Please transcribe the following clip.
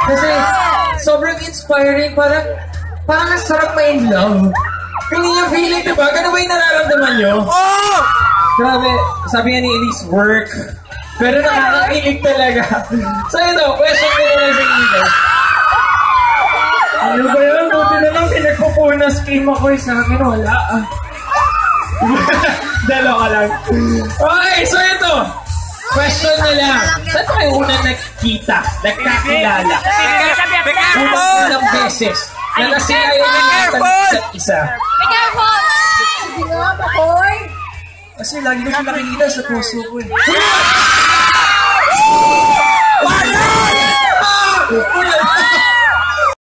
Kasi sobrang inspiring, parang ang sarap ma-in love. Kung yung feeling, diba? Ganun ba yung nararamdaman nyo? Oh! Grabe, sabi nga ni Elise, work. Pero nakakakilig talaga. So ito, question ko na lang sa inyo. Ano ba yun? Buti na lang pinagpupunas game ako sa akin. Wala. Dalawa lang. Okay, so ito. Question na lang. Saan tayo unang nagkita? Nagkakilala? Unang beses. Na nasilayan ng isa't isa. Be careful! Sige nga, Makoy! Kasi lagi ko siya nakikita sa puso ko eh. Wala!